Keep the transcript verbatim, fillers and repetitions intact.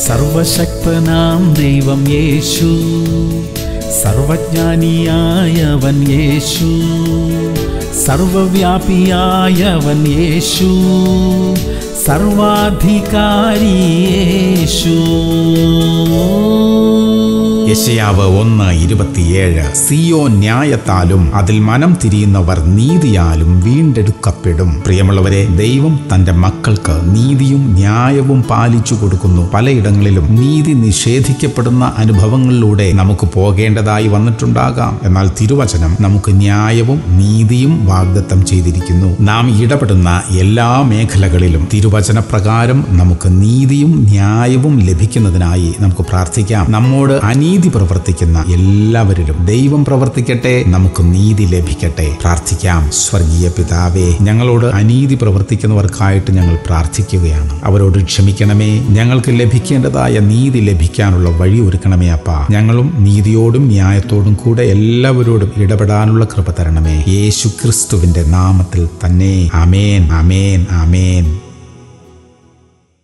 സർവശക്തനാം ദൈവം യേശു, സർവജ്ഞാനിയായവൻ യേശു, സർവവ്യാപിയായവൻ യേശു, സർവാധികാരി യേശു. യെശയ്യാവ് ഒന്ന് ഇരുപത്തിയേഴ്. സിയോൻ ന്യായത്താലും അതിൽ മനം തിരിയുന്നവർ നീതിയാലും വീണ്ടെടുക്കപ്പെടും. പ്രിയമുള്ളവരെ, ദൈവം തന്റെ മക്കൾക്ക് നീതിയും ന്യായവും പാലിച്ചു കൊടുക്കുന്നു. പലയിടങ്ങളിലും നീതി നിഷേധിക്കപ്പെടുന്ന അനുഭവങ്ങളിലൂടെ നമുക്ക് പോകേണ്ടതായി വന്നിട്ടുണ്ടാകാം. എന്നാൽ തിരുവചനം നമുക്ക് ന്യായവും നീതിയും വാഗ്ദത്തം ചെയ്തിരിക്കുന്നു. നാം ഇടപെടുന്ന എല്ലാ മേഖലകളിലും തിരുവചന പ്രകാരം നമുക്ക് നീതിയും ന്യായവും ലഭിക്കുന്നതിനായി നമുക്ക് പ്രാർത്ഥിക്കാം. നമ്മോട് അനീതി പ്രവർത്തിക്കുന്ന എല്ലാവരിലും ദൈവം പ്രവർത്തിക്കട്ടെ, നമുക്ക് നീതി ലഭിക്കട്ടെ. പ്രാർത്ഥിക്കാം. സ്വർഗീയ പിതാവേ, ഞങ്ങളോട് അനീതി പ്രവർത്തിക്കുന്നവർക്കായിട്ട് ഞങ്ങൾ പ്രാർത്ഥിക്കുകയാണ്. അവരോട് ക്ഷമിക്കണമേ. ഞങ്ങൾക്ക് ലഭിക്കേണ്ടതായ നീതി ലഭിക്കാനുള്ള വഴി ഒരുക്കണമേ അപ്പാ. ഞങ്ങളും നീതിയോടും ന്യായത്തോടും കൂടെ എല്ലാവരോടും ഇടപെടാനുള്ള കൃപ തരണമേ. യേശു ക്രിസ്തുവിന്റെ നാമത്തിൽ തന്നെ. ആമേൻ, ആമേൻ, ആമേൻ.